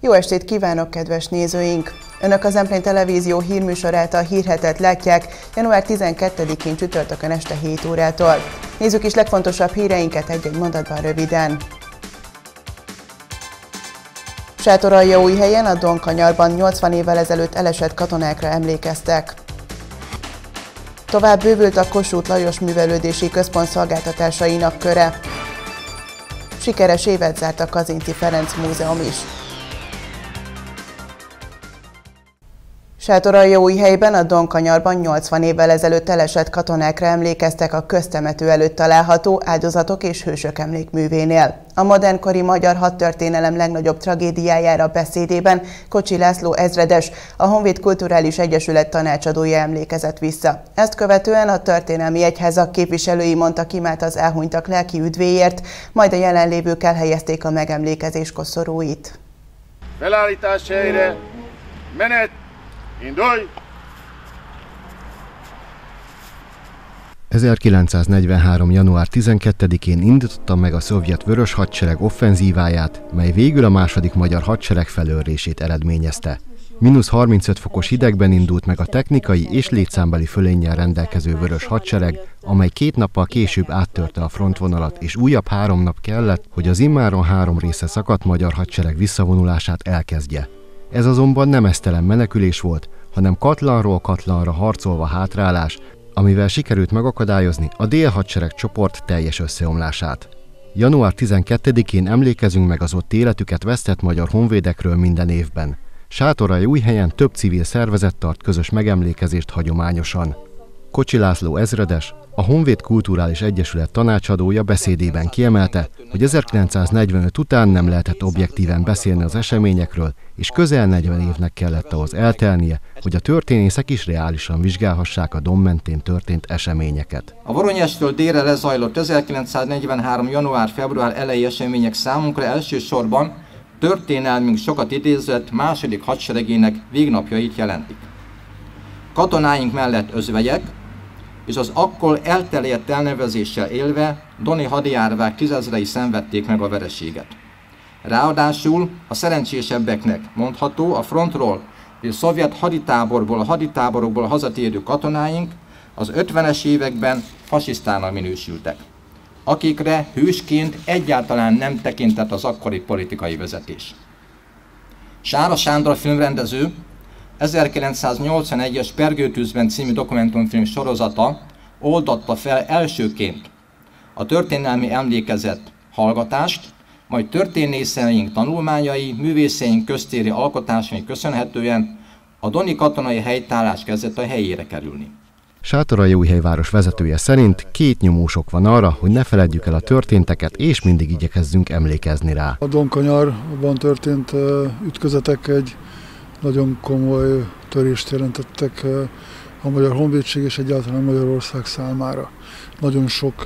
Jó estét kívánok, kedves nézőink! Önök az Emplén Televízió hírműsorát, a Hírhetet látják január 12-én csütörtökön este 7 órától. Nézzük is legfontosabb híreinket egy-egy mondatban röviden. Sátoraljaújhelyen a Donkanyarban 80 évvel ezelőtt elesett katonákra emlékeztek. Tovább bővült a Kossuth Lajos Művelődési Központ szolgáltatásainak köre. Sikeres évet zárt a Kazinczy Ferenc Múzeum is. Sátoraljaújhelyben a Donkanyarban 80 évvel ezelőtt elesett katonákra emlékeztek a köztemető előtt található Áldozatok és Hősök emlékművénél. A modernkori magyar hadtörténelem legnagyobb tragédiájára beszédében Kocsi László ezredes, a Honvéd Kulturális Egyesület tanácsadója emlékezett vissza. Ezt követően a történelmi egyházak képviselői mondtak imát az elhunytak lelki üdvéért, majd a jelenlévők elhelyezték a megemlékezés koszorúit. Felállítás helyre, menet! Indulj! 1943. január 12-én indította meg a szovjet Vörös Hadsereg offenzíváját, mely végül a második magyar hadsereg felőrését eredményezte. -35 fokos hidegben indult meg a technikai és létszámbeli fölénnyel rendelkező Vörös Hadsereg, amely 2 nappal később áttörte a frontvonalat, és újabb 3 nap kellett, hogy az immáron 3 része szakadt magyar hadsereg visszavonulását elkezdje. Ez azonban nem esztelen menekülés volt, hanem katlanról katlanra harcolva hátrálás, amivel sikerült megakadályozni a délhadsereg csoport teljes összeomlását. Január 12-én emlékezünk meg az ott életüket vesztett magyar honvédekről minden évben. Sátoraljaújhelyen több civil szervezet tart közös megemlékezést hagyományosan. Kocsi László ezredes, a Honvéd Kulturális Egyesület tanácsadója beszédében kiemelte, hogy 1945 után nem lehetett objektíven beszélni az eseményekről, és közel 40 évnek kellett ahhoz eltelnie, hogy a történészek is reálisan vizsgálhassák a Don mentén történt eseményeket. A Voronyezstől délre lezajlott 1943. január-február elejé események számunkra elsősorban történelmünk sokat idézett második hadseregének végnapjait jelentik. Katonáink mellett özvegyek, és az akkor elterjedt elnevezéssel élve doni hadijárvák tízezrei szenvedték meg a vereséget. Ráadásul a szerencsésebbeknek mondható, a frontról és szovjet haditáborokból hazatérő katonáink az 50-es években fasisztának minősültek, akikre hősként egyáltalán nem tekintett az akkori politikai vezetés. Sára Sándor filmrendező 1981-es Pergőtűzben című dokumentumfilm sorozata oldotta fel elsőként a történelmi emlékezet hallgatást, majd történészeink tanulmányai, művészeink köztéri alkotásai köszönhetően a doni katonai helytállás kezdett a helyére kerülni. Sátoraljaújhely város vezetője szerint 2 nyomósok van arra, hogy ne feledjük el a történteket, és mindig igyekezzünk emlékezni rá. A Donkanyarban történt ütközetek egy nagyon komoly törést jelentettek a Magyar Honvédség és egyáltalán Magyarország számára. Nagyon sok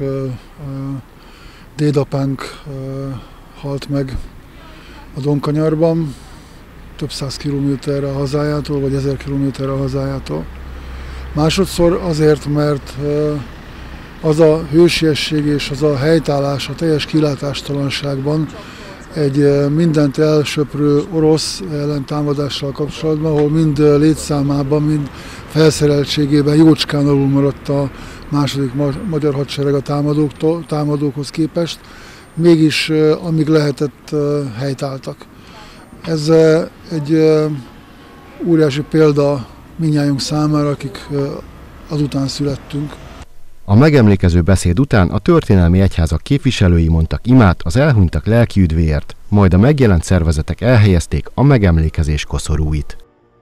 dédapánk halt meg a Donkanyarban, több 100 kilométerre a hazájától, vagy 1000 kilométerre a hazájától. Másodszor azért, mert az a hősiesség és az a helytállás a teljes kilátástalanságban egy mindent elsöprő orosz ellentámadással kapcsolatban, ahol mind létszámában, mind felszereltségében jócskán alul maradt a második magyar hadsereg a támadókhoz képest, mégis amíg lehetett helytálltak. Ez egy óriási példa mindnyájunk számára, akik azután születtünk. A megemlékező beszéd után a történelmi egyházak képviselői mondtak imát az elhunytak lelki üdvéért, majd a megjelent szervezetek elhelyezték a megemlékezés koszorúit.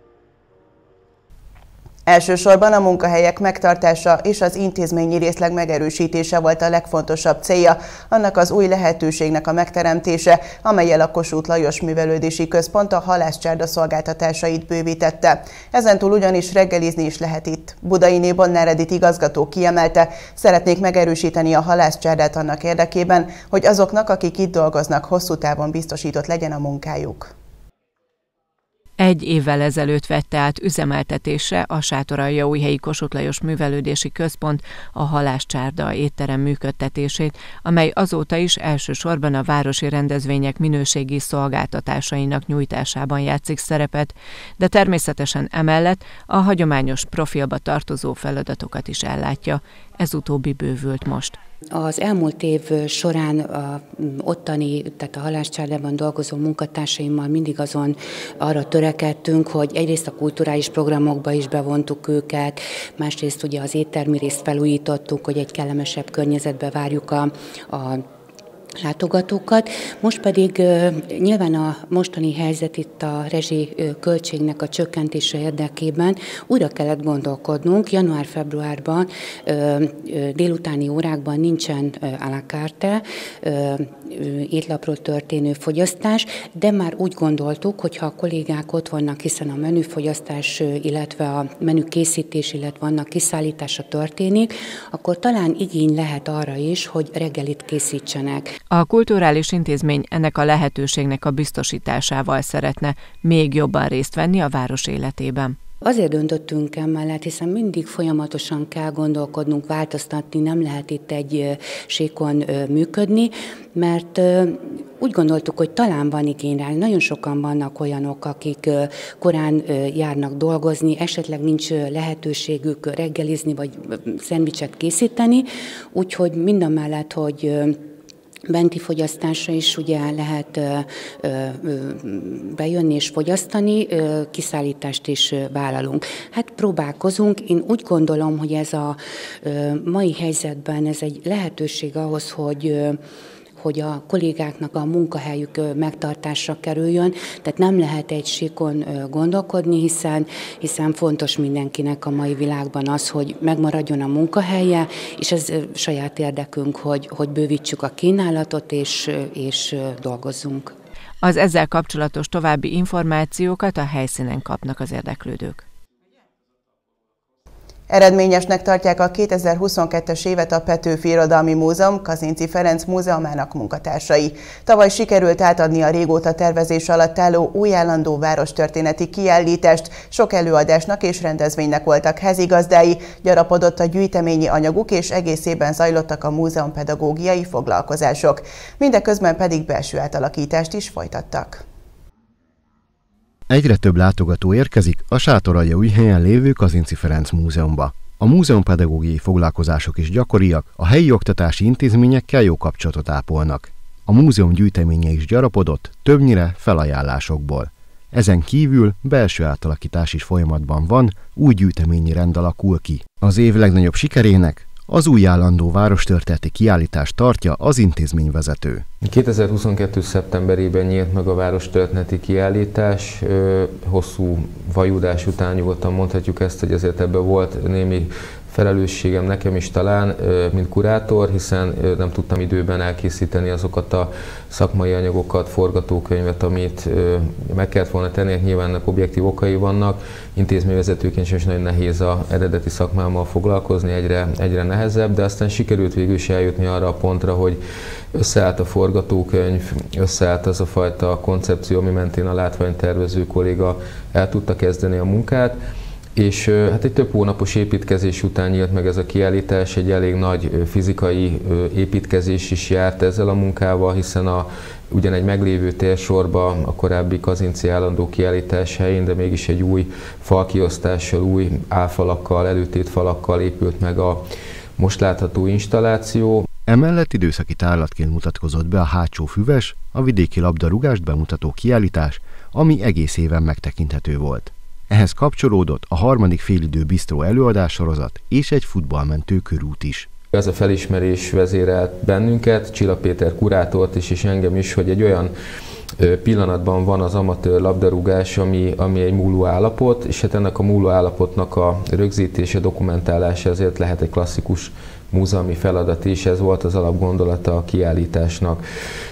Elsősorban a munkahelyek megtartása és az intézményi részleg megerősítése volt a legfontosabb célja, annak az új lehetőségnek a megteremtése, amellyel a Kossuth Lajos Művelődési Központ a halászcsárda szolgáltatásait bővítette. Ezentúl ugyanis reggelizni is lehet itt. Budainé Bonnár Edith igazgató kiemelte, szeretnék megerősíteni a halászcsárdát annak érdekében, hogy azoknak, akik itt dolgoznak, hosszú távon biztosított legyen a munkájuk. 1 évvel ezelőtt vette át üzemeltetésre a Sátoraljaújhelyi Kossuth Lajos Művelődési Központ a Halászcsárda étterem működtetését, amely azóta is elsősorban a városi rendezvények minőségi szolgáltatásainak nyújtásában játszik szerepet, de természetesen emellett a hagyományos profilba tartozó feladatokat is ellátja. Ez utóbbi bővült most. Az elmúlt év során a ottani, tehát a Halászcsárdában dolgozó munkatársaimmal mindig arra törekedtünk, hogy egyrészt a kulturális programokba is bevontuk őket, másrészt ugye az éttermi részt felújítottuk, hogy egy kellemesebb környezetbe várjuk a látogatókat. Most pedig nyilván a mostani helyzet itt a rezsi költségnek a csökkentése érdekében újra kellett gondolkodnunk. Január-februárban délutáni órákban nincsen à la carte étlapról történő fogyasztás, de már úgy gondoltuk, hogy ha a kollégák ott vannak, hiszen a menüfogyasztás, illetve a menükészítés, illetve annak kiszállítása történik, akkor talán igény lehet arra is, hogy reggelit készítsenek. A kulturális intézmény ennek a lehetőségnek a biztosításával szeretne még jobban részt venni a város életében. Azért döntöttünk emellett, hiszen mindig folyamatosan kell gondolkodnunk, változtatni, nem lehet itt egy síkon működni, mert úgy gondoltuk, hogy talán van igény rá. Nagyon sokan vannak olyanok, akik korán járnak dolgozni, esetleg nincs lehetőségük reggelizni vagy szendvicset készíteni, úgyhogy mindamellett, hogy benti fogyasztásra is ugye lehet bejönni és fogyasztani, kiszállítást is vállalunk. Hát próbálkozunk, én úgy gondolom, hogy ez a mai helyzetben ez egy lehetőség ahhoz, hogy a kollégáknak a munkahelyük megtartásra kerüljön, tehát nem lehet egy síkon gondolkodni, hiszen fontos mindenkinek a mai világban az, hogy megmaradjon a munkahelye, és ez saját érdekünk, hogy bővítsük a kínálatot, és dolgozzunk. Az ezzel kapcsolatos további információkat a helyszínen kapnak az érdeklődők. Eredményesnek tartják a 2022-es évet a Petőfi Irodalmi Múzeum Kazinczy Ferenc múzeumának munkatársai. Tavaly sikerült átadni a régóta tervezés alatt álló új állandó várostörténeti kiállítást, sok előadásnak és rendezvénynek voltak házigazdái, gyarapodott a gyűjteményi anyaguk és egész évben zajlottak a múzeum pedagógiai foglalkozások. Mindeközben pedig belső átalakítást is folytattak. Egyre több látogató érkezik a Sátoraljaújhelyen lévő Kazinczy Ferenc Múzeumba. A múzeumpedagógiai foglalkozások is gyakoriak, a helyi oktatási intézményekkel jó kapcsolatot ápolnak. A múzeum gyűjteménye is gyarapodott, többnyire felajánlásokból. Ezen kívül belső átalakítás is folyamatban van, új gyűjteményi rend alakul ki. Az év legnagyobb sikerének az új állandó várostörténeti kiállítást tartja az intézményvezető. 2022. szeptemberében nyílt meg a várostörténeti kiállítás. Hosszú vajudás után nyugodtan mondhatjuk ezt, hogy azért ebben volt némi felelősségem nekem is talán, mint kurátor, hiszen nem tudtam időben elkészíteni azokat a szakmai anyagokat, forgatókönyvet, amit meg kellett volna tenni. Nyilván ennek objektív okai vannak. Intézményvezetőként is nagyon nehéz az eredeti szakmámmal foglalkozni, egyre nehezebb, de aztán sikerült végül is eljutni arra a pontra, hogy összeállt a forgatókönyv, összeállt az a fajta koncepció, ami mentén a látványtervező kolléga el tudta kezdeni a munkát. És hát egy több hónapos építkezés után nyílt meg ez a kiállítás, egy elég nagy fizikai építkezés is járt ezzel a munkával, hiszen ugyan egy meglévő térsorba a korábbi Kazinczy állandó kiállítás helyén, de mégis egy új falkiosztással, új álfalakkal, előtétfalakkal épült meg a most látható installáció. Emellett időszaki tárlatként mutatkozott be a Hátsó Füves, a vidéki labdarúgást bemutató kiállítás, ami egész éven megtekinthető volt. Ehhez kapcsolódott a harmadik félidő bisztró előadássorozat és egy futballmentő körút is. Ez a felismerés vezérelt bennünket, Csilla Péter kurátort is, és engem is, hogy egy olyan pillanatban van az amatőr labdarúgás, ami egy múló állapot, és hát ennek a múló állapotnak a rögzítése, dokumentálása azért lehet egy klasszikus múzeumi feladat is, ez volt az alapgondolata a kiállításnak.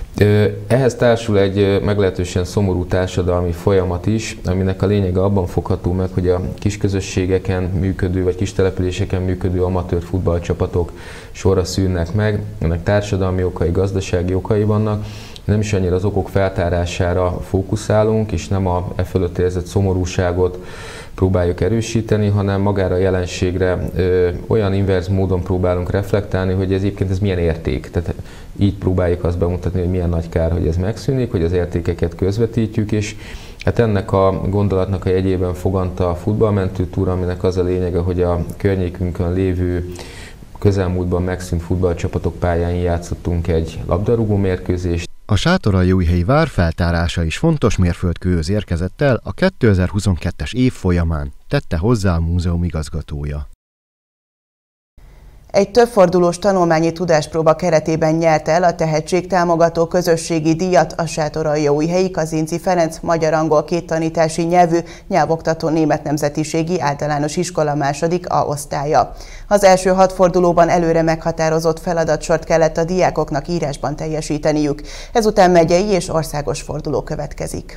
Ehhez társul egy meglehetősen szomorú társadalmi folyamat is, aminek a lényege abban fogható meg, hogy a kisközösségeken működő vagy kis településeken működő amatőr futballcsapatok sorra szűnnek meg. Ennek társadalmi okai, gazdasági okai vannak. nem is annyira az okok feltárására fókuszálunk, és nem a e fölött érzett szomorúságot próbáljuk erősíteni, hanem magára a jelenségre olyan inverz módon próbálunk reflektálni, hogy egyébként ez milyen érték. Tehát így próbáljuk azt bemutatni, hogy milyen nagy kár, hogy ez megszűnik, hogy az értékeket közvetítjük, és hát ennek a gondolatnak a jegyében foganta a futballmentő túra, aminek az a lényege, hogy a környékünkön lévő közelmúltban megszűnt futballcsapatok pályáin játszottunk egy labdarúgó mérkőzést. A Sátoraljaújhelyi vár feltárása is fontos mérföldkőhöz érkezett el a 2022-es év folyamán, tette hozzá a múzeum igazgatója. Egy többfordulós tanulmányi tudáspróba keretében nyerte el a tehetségtámogató közösségi díjat a Sátoraljaújhelyi Kazinczy Ferenc magyar-angol kéttanítási nyelvű nyelvoktató német nemzetiségi általános iskola második A osztálya. Az első 6 fordulóban előre meghatározott feladatsort kellett a diákoknak írásban teljesíteniük. Ezután megyei és országos forduló következik.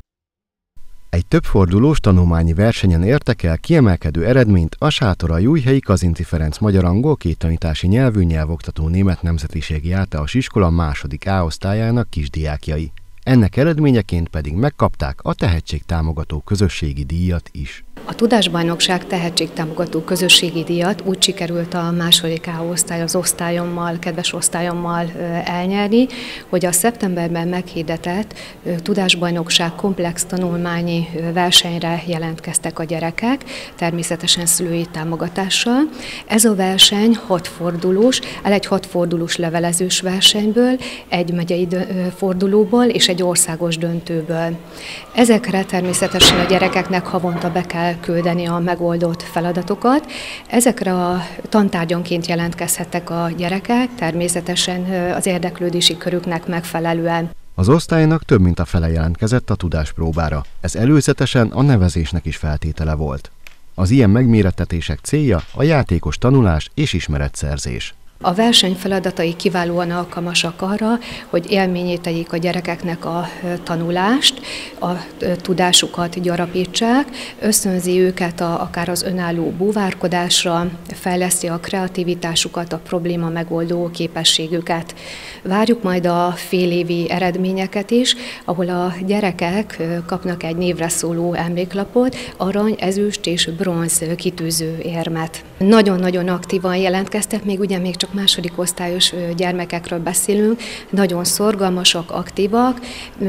Egy többfordulós tanulmányi versenyen értek el kiemelkedő eredményt a Sátoraljaújhelyi Kazinczy Ferenc magyar-angol kéttanítási nyelvű nyelvoktató német nemzetiségi általános iskola második A osztályának kisdiákjai. Ennek eredményeként pedig megkapták a tehetségtámogató közösségi díjat is. A Tudásbajnokság tehetségtámogató közösségi díjat úgy sikerült a második A osztály az osztályommal, kedves osztályommal elnyerni, hogy a szeptemberben meghirdetett Tudásbajnokság komplex tanulmányi versenyre jelentkeztek a gyerekek, természetesen szülői támogatással. Ez a verseny 6 fordulós, egy 6 fordulós levelezős versenyből, egy megyei fordulóból és egy országos döntőből. Ezekre természetesen a gyerekeknek havonta be kell küldeni a megoldott feladatokat. Ezekre a tantárgyonként jelentkezhettek a gyerekek, természetesen az érdeklődési körüknek megfelelően. Az osztálynak több mint a fele jelentkezett a tudáspróbára. Ez előzetesen a nevezésnek is feltétele volt. Az ilyen megmérettetések célja a játékos tanulás és ismeretszerzés. A verseny feladatai kiválóan alkalmasak arra, hogy élményé tegyék a gyerekeknek a tanulást, a tudásukat gyarapítsák, ösztönzi őket akár az önálló búvárkodásra, fejleszti a kreativitásukat, a probléma megoldó képességüket. Várjuk majd a félévi eredményeket is, ahol a gyerekek kapnak egy névre szóló emléklapot, arany, ezüst és bronz kitűző érmet. Nagyon-nagyon aktívan jelentkeztek, még csak második osztályos gyermekekről beszélünk, nagyon szorgalmasak, aktívak.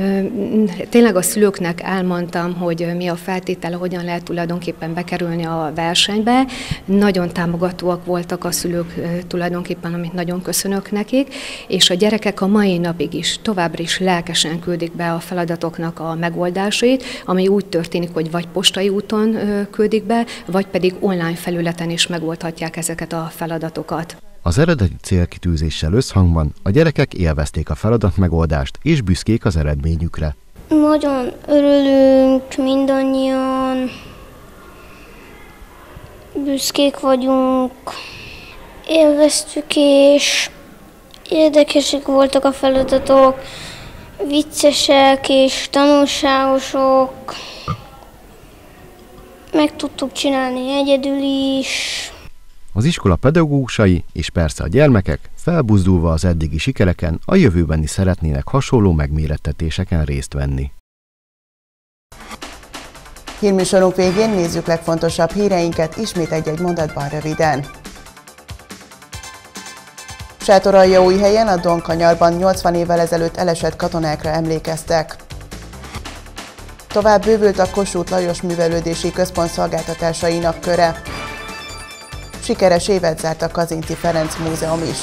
Tényleg a szülőknek elmondtam, hogy mi a feltétele, hogyan lehet tulajdonképpen bekerülni a versenybe. Nagyon támogatóak voltak a szülők tulajdonképpen, amit nagyon köszönök nekik, és a gyerekek a mai napig is továbbra is lelkesen küldik be a feladatoknak a megoldásait, ami úgy történik, hogy vagy postai úton küldik be, vagy pedig online felületen is megoldhatják ezeket a feladatokat. Az eredeti célkitűzéssel összhangban a gyerekek élvezték a feladatmegoldást és büszkék az eredményükre. Nagyon örülünk mindannyian, büszkék vagyunk, élveztük és érdekesek voltak a feladatok, viccesek és tanulságosok, meg tudtuk csinálni egyedül is. Az iskola pedagógusai és persze a gyermekek felbuzdulva az eddigi sikereken a jövőben is szeretnének hasonló megmérettetéseken részt venni. Hírműsorunk végén nézzük legfontosabb híreinket ismét egy-egy mondatban röviden. Sátoraljaújhelyen a Donkanyarban 80 évvel ezelőtt elesett katonákra emlékeztek. Tovább bővült a Kossuth Lajos Művelődési Központ szolgáltatásainak köre. Sikeres évet zárt a Kazinczy Ferenc Múzeum is.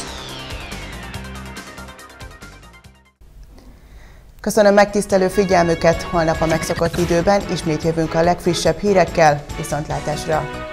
Köszönöm megtisztelő figyelmüket, holnap a megszokott időben ismét jövünk a legfrissebb hírekkel, viszontlátásra!